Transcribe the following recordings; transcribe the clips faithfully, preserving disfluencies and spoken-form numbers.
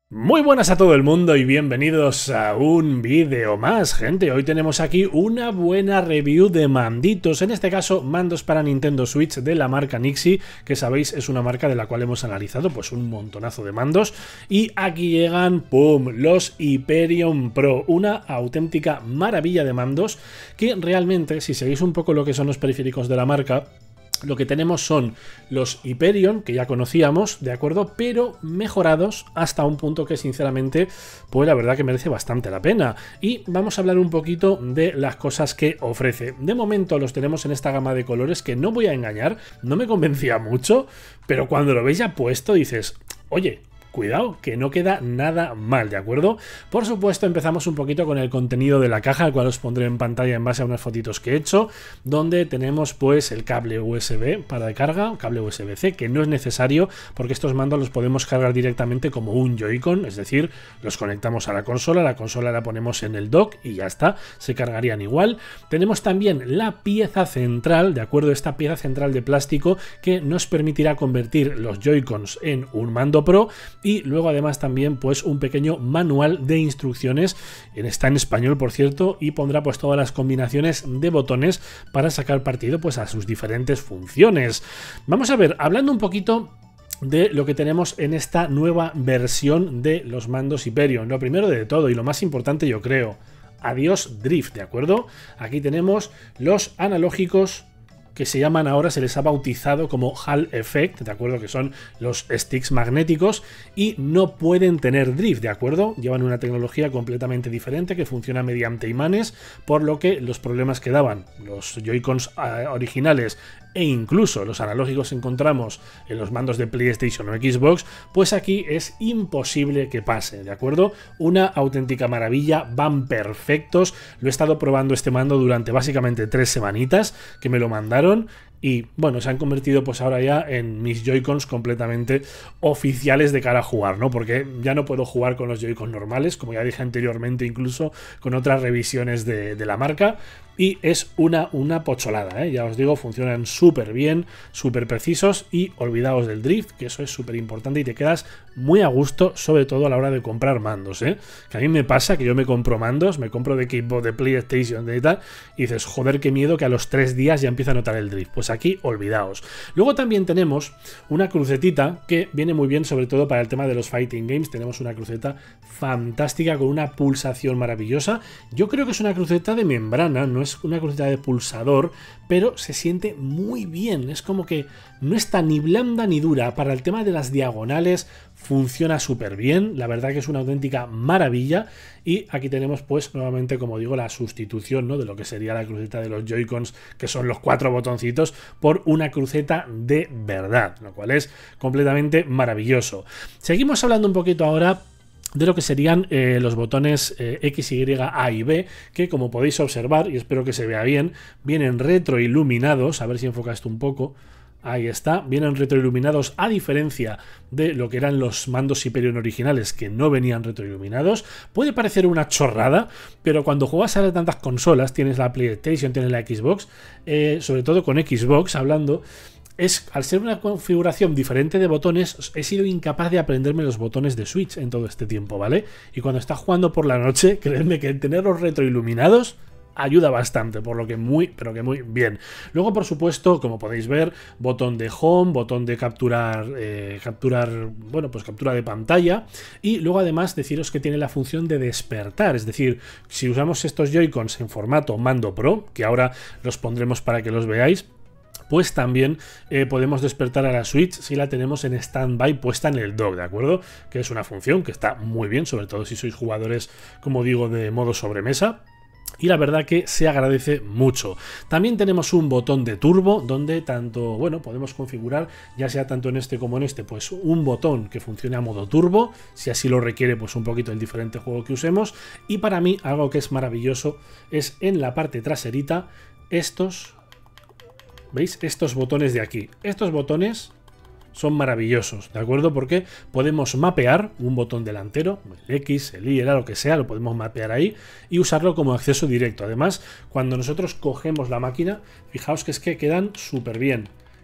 Muy buenas a todo el mundo y bienvenidos a un vídeo más, gente. Hoy tenemos aquí una buena review de manditos, en este caso mandos para Nintendo Switch de la marca Nixie, que sabéis es una marca de la cual hemos analizado pues un montonazo de mandos. Y aquí llegan, ¡pum!, los Hyperion Pro, una auténtica maravilla de mandos que realmente, si seguís un poco lo que son los periféricos de la marca, lo que tenemos son los Hyperion, que ya conocíamos, ¿de acuerdo? Pero mejorados hasta un punto que sinceramente, pues la verdad que merece bastante la pena. Y vamos a hablar un poquito de las cosas que ofrece. De momento los tenemos en esta gama de colores que, no voy a engañar, no me convencía mucho, pero cuando lo veis ya puesto dices, oye, cuidado, que no queda nada mal, ¿de acuerdo? Por supuesto, empezamos un poquito con el contenido de la caja, el cual os pondré en pantalla en base a unas fotitos que he hecho, donde tenemos pues el cable U S B para carga, cable U S B C, que no es necesario porque estos mandos los podemos cargar directamente como un Joy-Con, es decir, los conectamos a la consola, la consola la ponemos en el dock y ya está, se cargarían igual. Tenemos también la pieza central, ¿de acuerdo? Esta pieza central de plástico que nos permitirá convertir los Joy-Cons en un mando Pro. Y luego además también pues un pequeño manual de instrucciones, está en español por cierto, y pondrá pues todas las combinaciones de botones para sacar partido pues a sus diferentes funciones. Vamos a ver, hablando un poquito de lo que tenemos en esta nueva versión de los mandos Hyperion. Lo primero de todo y lo más importante, yo creo, adiós drift, ¿de acuerdo? Aquí tenemos los analógicos que se llaman ahora, se les ha bautizado como Hall Effect, ¿de acuerdo? Que son los sticks magnéticos y no pueden tener drift, ¿de acuerdo? Llevan una tecnología completamente diferente que funciona mediante imanes, por lo que los problemas que daban los Joy-Cons originales e incluso los analógicos encontramos en los mandos de PlayStation o Xbox, pues aquí es imposible que pase, ¿de acuerdo? Una auténtica maravilla, van perfectos. Lo he estado probando este mando durante básicamente tres semanitas que me lo mandaron. Y bueno, se han convertido pues ahora ya en mis Joy-Cons completamente oficiales de cara a jugar, ¿no? Porque ya no puedo jugar con los Joy-Cons normales, como ya dije anteriormente, incluso con otras revisiones de, de la marca. Y es una, una pocholada, ¿eh? Ya os digo, funcionan súper bien, súper precisos y olvidaos del drift, que eso es súper importante y te quedas muy a gusto, sobre todo a la hora de comprar mandos, ¿eh? Que a mí me pasa que yo me compro mandos, me compro de equipo de PlayStation de tal, y dices, joder, qué miedo que a los tres días ya empieza a notar el drift. Pues aquí, olvidaos. Luego también tenemos una crucetita que viene muy bien, sobre todo para el tema de los fighting games. Tenemos una cruceta fantástica con una pulsación maravillosa. Yo creo que es una cruceta de membrana, no es una cruceta de pulsador, pero se siente muy bien. Es como que no está ni blanda ni dura. Para el tema de las diagonales funciona súper bien, la verdad que es una auténtica maravilla. Y aquí tenemos pues nuevamente, como digo, la sustitución, ¿no?, de lo que sería la cruceta de los Joy-Cons, que son los cuatro botoncitos, por una cruceta de verdad, lo cual es completamente maravilloso. Seguimos hablando un poquito ahora de lo que serían eh, los botones eh, X, Y, A y B, que como podéis observar, y espero que se vea bien, vienen retroiluminados. A ver si enfoca esto un poco. Ahí está, vienen retroiluminados, a diferencia de lo que eran los mandos Hyperion originales, que no venían retroiluminados. Puede parecer una chorrada, pero cuando juegas a tantas consolas, tienes la PlayStation, tienes la Xbox, eh, sobre todo con Xbox hablando, es, al ser una configuración diferente de botones, he sido incapaz de aprenderme los botones de Switch en todo este tiempo, ¿vale? Y cuando estás jugando por la noche, creedme que tenerlos retroiluminados ayuda bastante, por lo que muy, pero que muy bien. Luego, por supuesto, como podéis ver, botón de home, botón de capturar, eh, capturar, bueno, pues captura de pantalla. Y luego además deciros que tiene la función de despertar, es decir, si usamos estos Joy-Cons en formato mando Pro, que ahora los pondremos para que los veáis, pues también eh, podemos despertar a la Switch si la tenemos en stand-by puesta en el dock, ¿de acuerdo? Que es una función que está muy bien, sobre todo si sois jugadores, como digo, de modo sobremesa. Y la verdad que se agradece mucho. También tenemos un botón de turbo donde tanto, bueno, podemos configurar, ya sea tanto en este como en este, pues un botón que funcione a modo turbo, si así lo requiere pues un poquito el diferente juego que usemos. Y para mí algo que es maravilloso es en la parte traserita estos, ¿veis? Estos botones de aquí. Estos botones son maravillosos, ¿de acuerdo? Porque podemos mapear un botón delantero, el X, el Y, lo que sea, lo podemos mapear ahí y usarlo como acceso directo. Además, cuando nosotros cogemos la máquina, fijaos que es que quedan súper bien.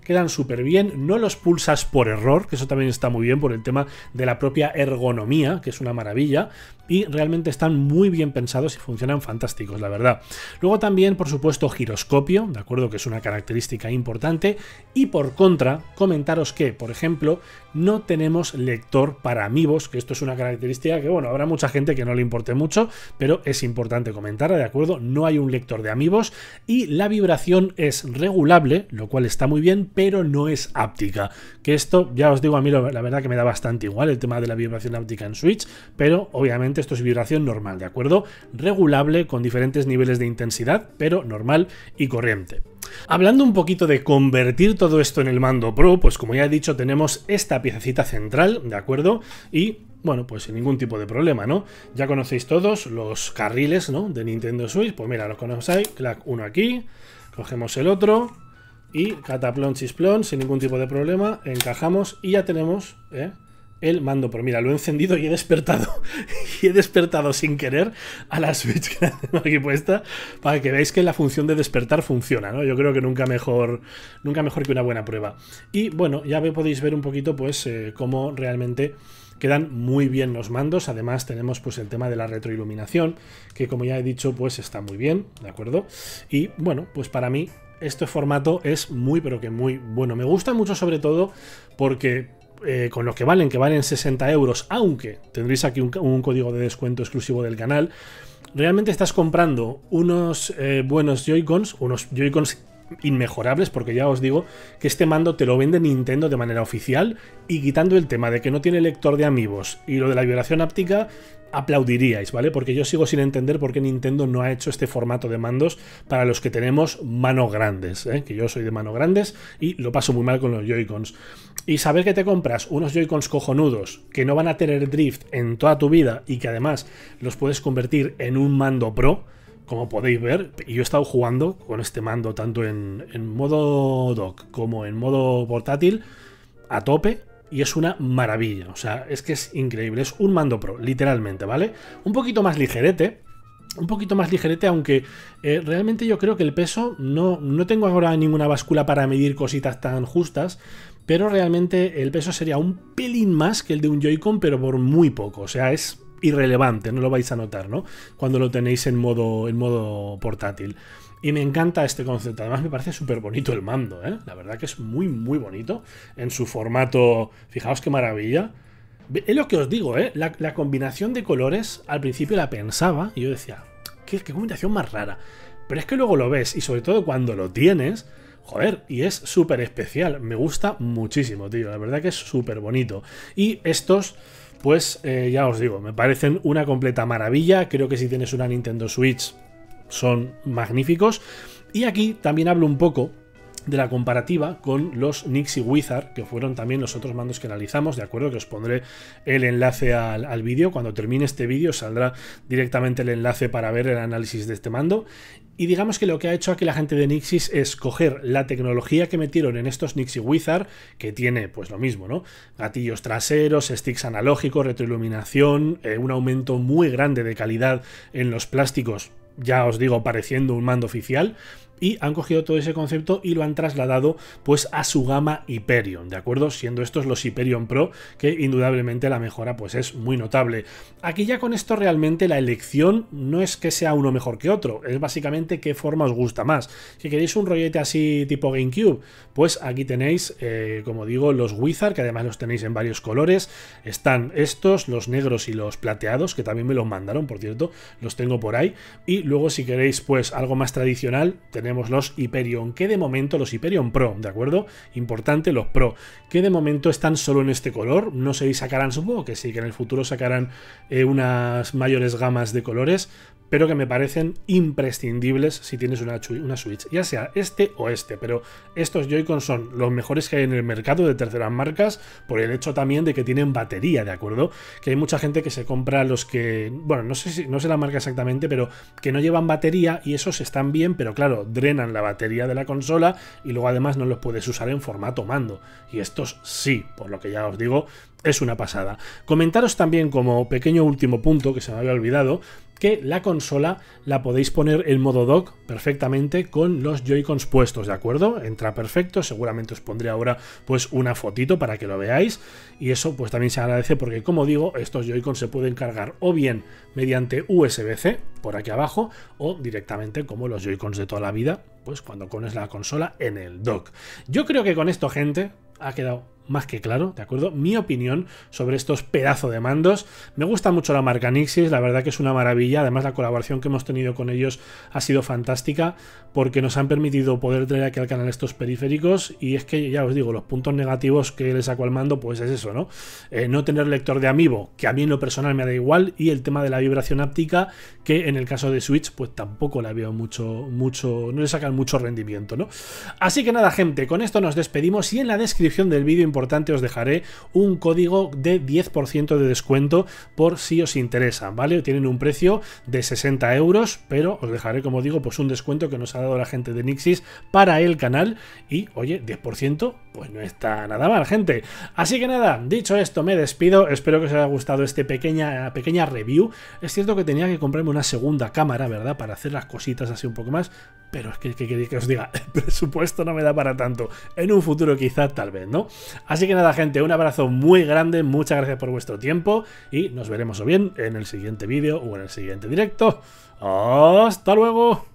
quedan súper bien, no los pulsas por error, que eso también está muy bien por el tema de la propia ergonomía, que es una maravilla, y realmente están muy bien pensados y funcionan fantásticos, la verdad. Luego también, por supuesto, giroscopio, de acuerdo, que es una característica importante, y por contra, comentaros que, por ejemplo, no tenemos lector para amigos, que esto es una característica que, bueno, habrá mucha gente que no le importe mucho, pero es importante comentarla, de acuerdo, no hay un lector de amigos y la vibración es regulable, lo cual está muy bien, pero no es áptica, que esto, ya os digo, a mí lo, la verdad que me da bastante igual el tema de la vibración áptica en Switch, pero obviamente esto es vibración normal, ¿de acuerdo? Regulable, con diferentes niveles de intensidad, pero normal y corriente. Hablando un poquito de convertir todo esto en el mando Pro, pues como ya he dicho, tenemos esta piececita central, ¿de acuerdo? Y bueno, pues sin ningún tipo de problema, ¿no? Ya conocéis todos los carriles, ¿no?, de Nintendo Switch. Pues mira, los conocéis, clac, uno aquí, cogemos el otro y cataplón, chisplón, sin ningún tipo de problema, encajamos y ya tenemos, ¿eh?, el mando Pro. Mira, lo he encendido y he despertado y he despertado sin querer a la Switch que tengo aquí puesta, para que veáis que la función de despertar funciona, ¿no? Yo creo que nunca mejor nunca mejor que una buena prueba. Y bueno, ya podéis ver un poquito pues eh, cómo realmente quedan muy bien los mandos. Además tenemos pues el tema de la retroiluminación, que como ya he dicho pues está muy bien, ¿de acuerdo? Y bueno, pues para mí este formato es muy pero que muy bueno. Me gusta mucho sobre todo porque Eh, con lo que valen, que valen sesenta euros, aunque tendréis aquí un, un código de descuento exclusivo del canal, realmente estás comprando unos eh, buenos Joy-Cons, unos Joy-Cons inmejorables, porque ya os digo que este mando te lo vende Nintendo de manera oficial, y quitando el tema de que no tiene lector de amigos y lo de la vibración áptica, aplaudiríais, ¿vale? Porque yo sigo sin entender por qué Nintendo no ha hecho este formato de mandos para los que tenemos manos grandes, ¿eh? Que yo soy de manos grandes y lo paso muy mal con los Joy-Cons. Y saber que te compras unos Joy-Cons cojonudos que no van a tener drift en toda tu vida y que además los puedes convertir en un mando Pro, como podéis ver, y yo he estado jugando con este mando tanto en, en modo dock como en modo portátil a tope, y es una maravilla. O sea, es que es increíble, es un mando Pro, literalmente, ¿vale? Un poquito más ligerete, un poquito más ligerete, aunque eh, realmente yo creo que el peso, no, no tengo ahora ninguna báscula para medir cositas tan justas, pero realmente el peso sería un pelín más que el de un Joy-Con, pero por muy poco. O sea, es irrelevante, no lo vais a notar, ¿no?, cuando lo tenéis en modo, en modo portátil. Y me encanta este concepto. Además me parece súper bonito el mando, ¿eh? La verdad que es muy muy bonito en su formato. Fijaos qué maravilla. Es lo que os digo, ¿eh? La, la combinación de colores al principio la pensaba y yo decía, ¿qué, qué combinación más rara? Pero es que luego lo ves y sobre todo cuando lo tienes, joder, y es súper especial. Me gusta muchísimo, tío. La verdad que es súper bonito. Y estos, pues eh, ya os digo, me parecen una completa maravilla. Creo que si tienes una Nintendo Switch son magníficos. Y aquí también hablo un poco de la comparativa con los Nixie Wizard, que fueron también los otros mandos que analizamos, de acuerdo, que os pondré el enlace al, al vídeo. Cuando termine este vídeo saldrá directamente el enlace para ver el análisis de este mando. Y digamos que lo que ha hecho aquí la gente de Nixis es coger la tecnología que metieron en estos Nixie Wizard, que tiene pues lo mismo, ¿no? Gatillos traseros, sticks analógicos, retroiluminación, eh, un aumento muy grande de calidad en los plásticos, ya os digo, pareciendo un mando oficial. Y han cogido todo ese concepto y lo han trasladado pues a su gama Hyperion, ¿de acuerdo? Siendo estos los Hyperion Pro, que indudablemente la mejora pues es muy notable. Aquí ya con esto realmente la elección no es que sea uno mejor que otro, es básicamente qué forma os gusta más. Si queréis un rollete así tipo GameCube, pues aquí tenéis, eh, como digo, los Wizard, que además los tenéis en varios colores. Están estos, los negros y los plateados, que también me los mandaron, por cierto, los tengo por ahí. Y luego si queréis pues algo más tradicional, tenemos los Hyperion, que de momento, los Hyperion Pro, ¿de acuerdo? Importante, los Pro, que de momento están solo en este color. No sé si sacarán, supongo que sí, que en el futuro sacarán eh, unas mayores gamas de colores, pero que me parecen imprescindibles si tienes una, una Switch, ya sea este o este. Pero estos Joy-Con son los mejores que hay en el mercado de terceras marcas, por el hecho también de que tienen batería, ¿de acuerdo? Que hay mucha gente que se compra los que, bueno, no sé si no sé la marca exactamente, pero que no llevan batería, y esos están bien, pero claro, drenan la batería de la consola y luego además no los puedes usar en formato mando. Y estos sí, por lo que ya os digo, es una pasada. Comentaros también, como pequeño último punto que se me había olvidado, que la consola la podéis poner en modo dock perfectamente con los Joy-Cons puestos, ¿de acuerdo? Entra perfecto, seguramente os pondré ahora pues una fotito para que lo veáis, y eso pues también se agradece porque, como digo, estos Joy-Cons se pueden cargar o bien mediante U S B C por aquí abajo o directamente como los Joy-Cons de toda la vida, pues cuando pones la consola en el dock. Yo creo que con esto, gente, ha quedado más que claro, ¿de acuerdo? Mi opinión sobre estos pedazos de mandos. Me gusta mucho la marca Nixxes, la verdad que es una maravilla. Además, la colaboración que hemos tenido con ellos ha sido fantástica porque nos han permitido poder traer aquí al canal estos periféricos, y es que ya os digo, los puntos negativos que le saco al mando pues es eso, ¿no? Eh, no tener lector de amiibo, que a mí en lo personal me da igual, y el tema de la vibración áptica, que en el caso de Switch pues tampoco la veo mucho, mucho, no le sacan mucho rendimiento, ¿no? Así que nada, gente, con esto nos despedimos, y en la descripción del vídeo importante os dejaré un código de diez por ciento de descuento por si os interesa, ¿vale? Tienen un precio de sesenta euros, pero os dejaré, como digo, pues un descuento que nos ha dado la gente de Nixxes para el canal, y oye, diez por ciento pues no está nada mal, gente. Así que nada, dicho esto, me despido. Espero que os haya gustado este pequeña, pequeña review. Es cierto que tenía que comprarme una segunda cámara, ¿verdad? Para hacer las cositas así un poco más, pero es que, que, que, que os diga, el presupuesto no me da para tanto. En un futuro quizá, tal vez, ¿no? Así que nada, gente, un abrazo muy grande, muchas gracias por vuestro tiempo, y nos veremos o bien en el siguiente vídeo o en el siguiente directo. ¡Hasta luego!